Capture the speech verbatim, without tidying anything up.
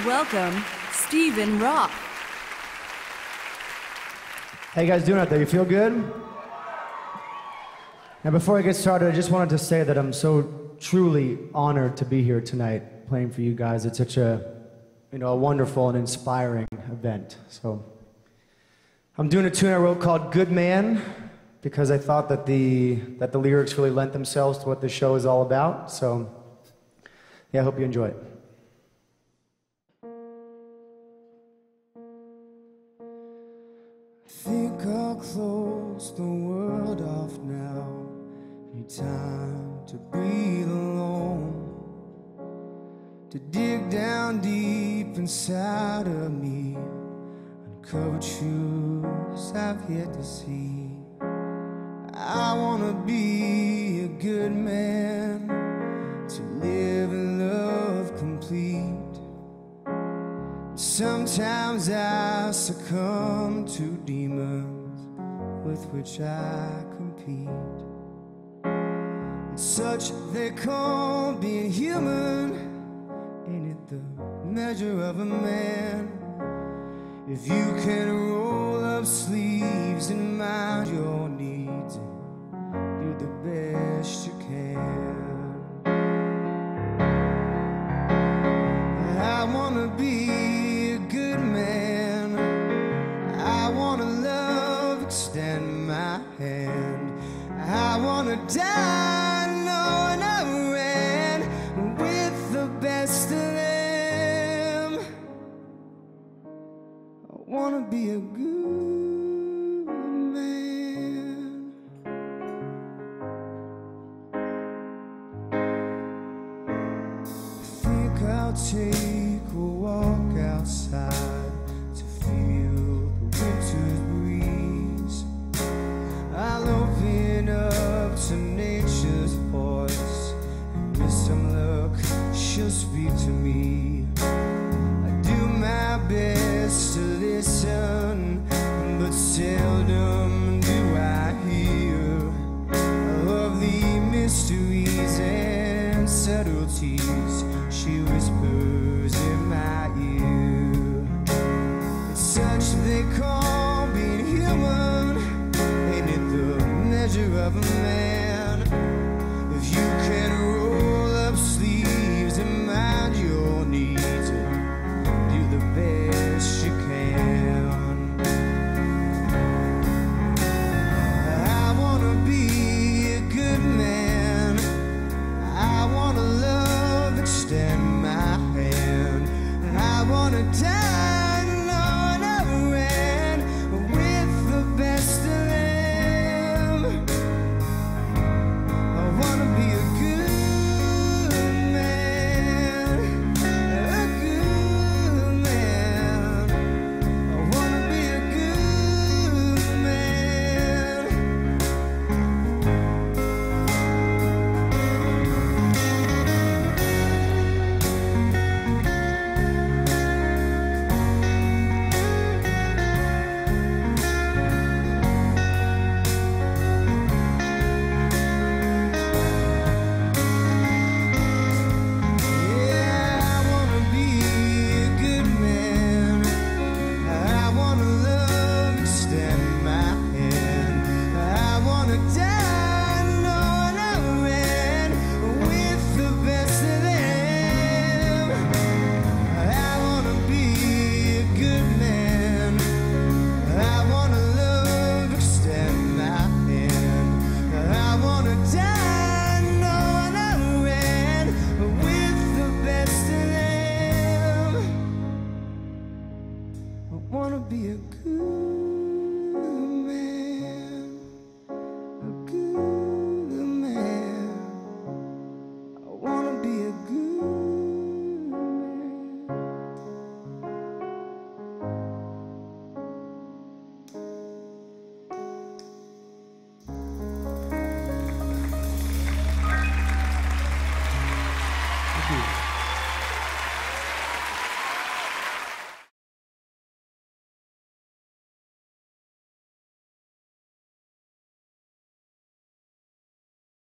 welcome Stephen Roth. How you guys doing out there? You feel good? Now, before I get started, I just wanted to say that I'm so truly honored to be here tonight playing for you guys. It's such a, you know, a wonderful and inspiring event. So, I'm doing a tune I wrote called "Good Man" because I thought that the that the lyrics really lent themselves to what the show is all about. So, yeah, I hope you enjoy it. I think I'll close the world off now. Need time to breathe alone, to dig down deep inside of me, uncover truths I've yet to see. I wanna be a good man, to live and love complete. Sometimes I succumb to demons with which I compete. It's such they call being human. Ain't it the measure of a man? If you can roll up sleeves and mind your needs and do the best you can. I wanna be a good man. I wanna love, extend my hand. I wanna die knowing I ran with the best of them. I wanna be a good man. I think I'll take a walk outside to feel the winter's breeze. I'll open up to nature's voice, and with some luck, she'll speak to me. I do my best to listen, but seldom do I hear of the mysteries and subtleties she whispers in my ear. It's such they call being human. Ain't it the measure of a man?